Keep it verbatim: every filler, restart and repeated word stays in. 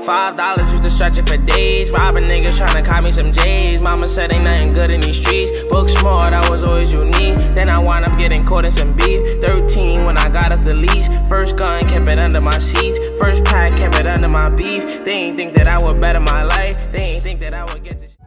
Five dollars used to stretch it for days. Robbing niggas tryna cop me some J's. Mama said ain't nothing good in these streets. Book smart, I was always unique. Then I wound up getting caught in some beef. Thirteen when I got off the leash. First gun, kept it under my sheets. First pack, kept it under my beef. They ain't think that I would better my life. They ain't think that I would get this.